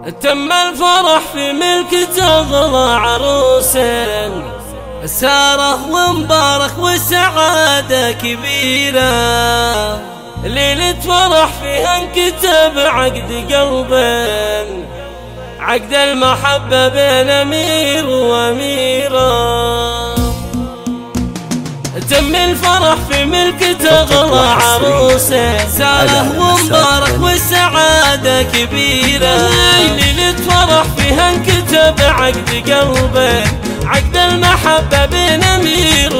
تم الفرح في ملك تغلى عروس، ساره ومبارك والسعادة كبيرة. ليلة فرح فيها انكتب عقد قلب، عقد المحبة بين أمير وأميرة. تم الفرح في ملك تغلى عروس، ساره ومبارك والسعادة كبيرة. ليلة فرح فيها انكتب عقد قلب، عقد المحبة بين أمير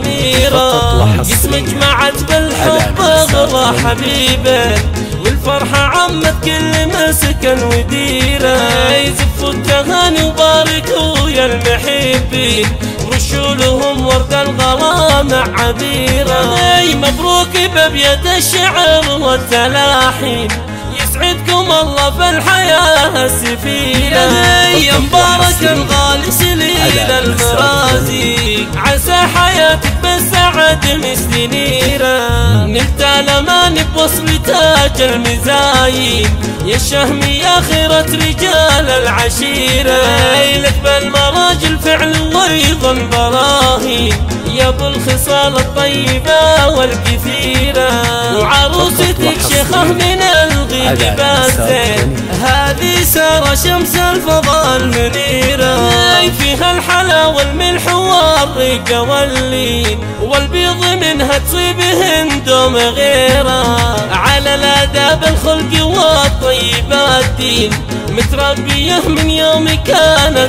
وأميرة. قسم جمعت بالحب أغلى حبيبه، والفرحة عمت كل مسكن وديرة. يزفوا التهاني وباركوا يا المحبين، رشوا لهم ورد الغلا مع عبيرة. مبروك بأبيات الشعر والتلاحين، يسعدكم الله في الحياة السفينة. يا مبارك الغالي سليل المرازي، عسى حياتك بالسعد مستنيرة. نلت الأمان بوصل تاج المزايين، يا الشهم يا خيرة رجال العشيرة. لك بالمراجل فعل وأيضا براهين، يا ابو الخصال الطيبة والكثيرة. وعروستك شيخة من الغيب بالزين، هذه سارة شمس الفضاء المنيرة. فيها الحلا والملح والرقة واللين، والبيض منها تصيبهن دوم غيرة. على الآداب الخلق والطيبات دين، متربية من يوم كانت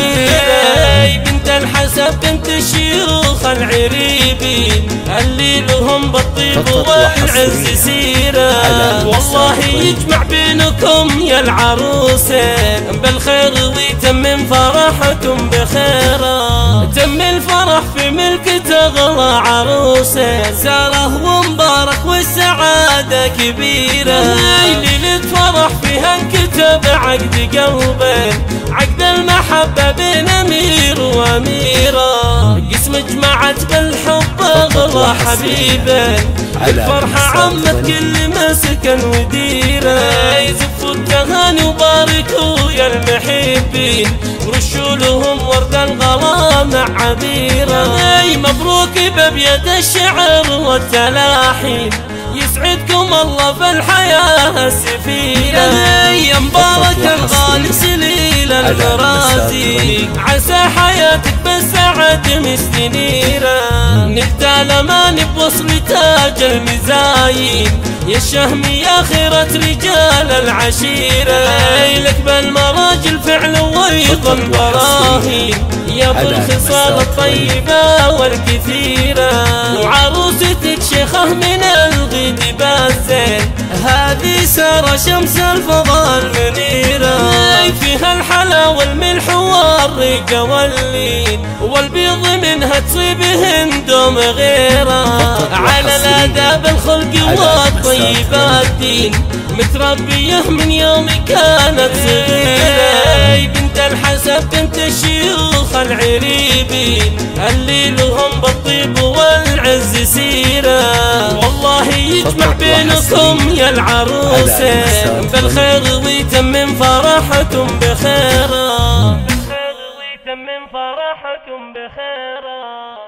صغيرة. بنت الحسب بنت الشيوخ العريبين، اللي لهم بالطيب والعز سيرة. والله يجمع بينكم يا العروسين بالخير، ويتمم فرحكم بخيرة. تم الفرح في ملك تغلى عروسين، ساره ومبارك والسعادة كبيرة. ليلة فرح فيها انكتب عقد قلبين، عقد المحبة بين أمير وأميرة. قسم جمعت بالحب أغلى حبيبين، الفرحة عمت كل مسكن وديرة. يزفوا التهاني وباركوا يا المحبين، رشوا لهم ورد الغلا مع عبيرة. مبروك بأبيات الشعر والتلاحين، يسعدكم الله في الحياة السفينة. يا مبارك الغالي سليل المرازي، عسى حياتك بالسعد مستنيرة. نلت الأمان بوصل تاج المزايين، يا الشهم يا خيرة رجال العشيرة. لك بالمراجل فعل وأيضا براهين، يا ابو الخصال الطيبة والكثيرة. وعروستك شيخة من الغيب بالزين، هذه سارة شمس الفضاء المنيرة. فيها الحلا والملح والرقة واللين، والبيض منها تصيبهن دوم غيرة. على الآداب الخلق والطيبات دين، متربية من يوم كانت صغيرة. بنت الحسب بنت الشيوخ العريبين، اللي لهم بالطيب والعز سيرة. والله يجمع بينكم يا العروسين بالخير، ويتمم فرحكم بخيرة. بالخير ويتمم فرحكم بخيرة.